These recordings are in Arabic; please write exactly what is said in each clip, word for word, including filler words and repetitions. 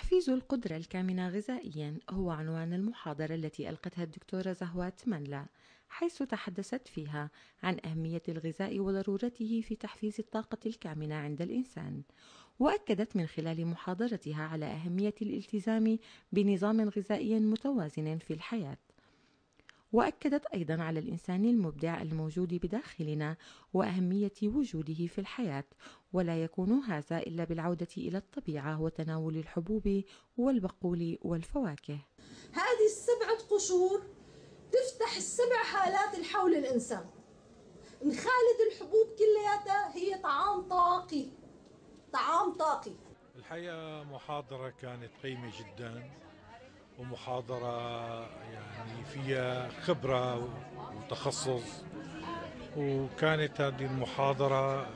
تحفيز القدرة الكامنة غذائيا هو عنوان المحاضرة التي ألقتها الدكتورة زهوات منلة، حيث تحدثت فيها عن أهمية الغذاء وضرورته في تحفيز الطاقة الكامنة عند الإنسان، وأكدت من خلال محاضرتها على أهمية الالتزام بنظام غذائي متوازن في الحياة. وأكدت أيضا على الإنسان المبدع الموجود بداخلنا وأهمية وجوده في الحياة، ولا يكون هذا إلا بالعودة إلى الطبيعة وتناول الحبوب والبقول والفواكه. هذه السبعة قشور تفتح السبع هالات اللي حول الإنسان. نخالد الحبوب كلياتها هي طعام طاقي، طعام طاقي. الحقيقة محاضرة كانت قيمة جدا، ومحاضرة يعني فيها خبرة وتخصص، وكانت هذه المحاضرة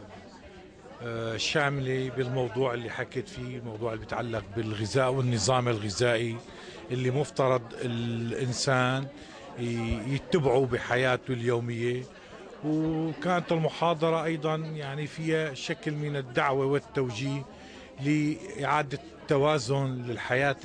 شاملة بالموضوع اللي حكيت فيه، الموضوع اللي بيتعلق بالغذاء والنظام الغذائي اللي مفترض الإنسان يتبعه بحياته اليومية. وكانت المحاضرة أيضا يعني فيها شكل من الدعوة والتوجيه لإعادة توازن للحياة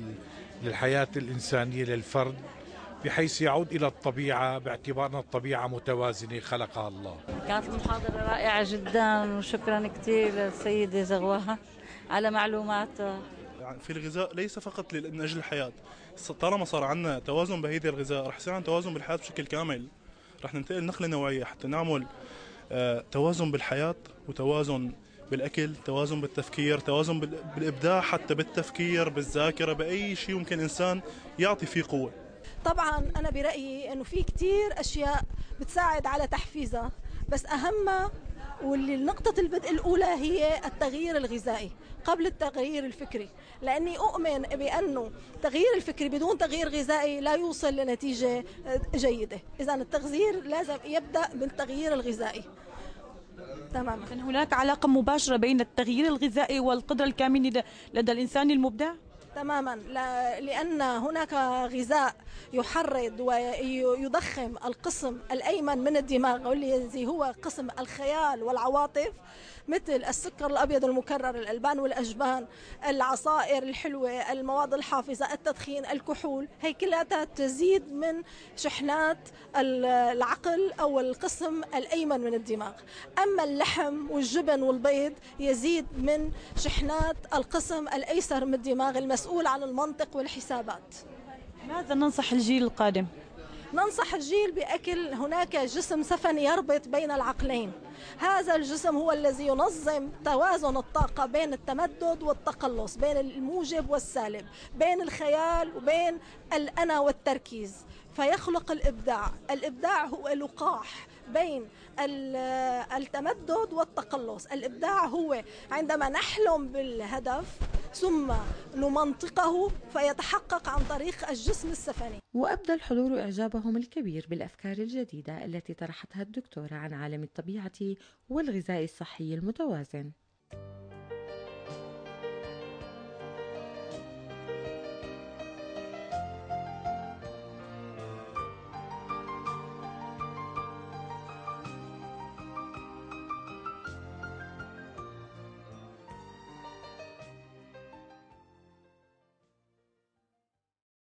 للحياة الإنسانية للفرد، بحيث يعود إلى الطبيعة، باعتبار أن الطبيعة متوازنة خلقها الله. كانت المحاضرة رائعة جدا، وشكرا كثير للسيدة زغواها على معلوماتها. يعني في الغذاء ليس فقط من أجل الحياة، طالما صار عندنا توازن بهيدي الغذاء رح يصير عندنا توازن بالحياة بشكل كامل، رح ننتقل نقلة نوعية حتى نعمل آه توازن بالحياة وتوازن بالأكل، توازن بالتفكير، توازن بالإبداع، حتى بالتفكير، بالذاكرة، بأي شيء ممكن إنسان يعطي فيه قوة. طبعا أنا برأيي أنه في كتير أشياء بتساعد على تحفيزها، بس أهمها واللي نقطة البدء الأولى هي التغيير الغذائي قبل التغيير الفكري، لأني أؤمن بأنه تغيير الفكري بدون تغيير غذائي لا يوصل لنتيجة جيدة. إذا التغيير لازم يبدأ بالتغيير الغذائي. تماما. هناك علاقة مباشرة بين التغيير الغذائي والقدرة الكامنة لدى الإنسان المبدع؟ تماما، لأن هناك غذاء يحرض ويضخم القسم الأيمن من الدماغ والذي هو قسم الخيال والعواطف، مثل السكر الأبيض المكرر، الألبان والأجبان، العصائر الحلوة، المواد الحافظة، التدخين، الكحول، هي كلها تزيد من شحنات العقل أو القسم الأيمن من الدماغ. أما اللحم والجبن والبيض يزيد من شحنات القسم الأيسر من الدماغ المسؤول عن المنطق والحسابات. ماذا ننصح الجيل القادم؟ ننصح الجيل بأكل هناك جسم سفني يربط بين العقلين. هذا الجسم هو الذي ينظم توازن الطاقة بين التمدد والتقلص، بين الموجب والسالب، بين الخيال وبين الأنا والتركيز، فيخلق الإبداع. الإبداع هو لقاح بين التمدد والتقلص. الإبداع هو عندما نحلم بالهدف ثم نمنطقه فيتحقق عن طريق الجسم السفني. وأبدى الحضور إعجابهم الكبير بالأفكار الجديدة التي طرحتها الدكتورة عن عالم الطبيعة والغذاء الصحي المتوازن.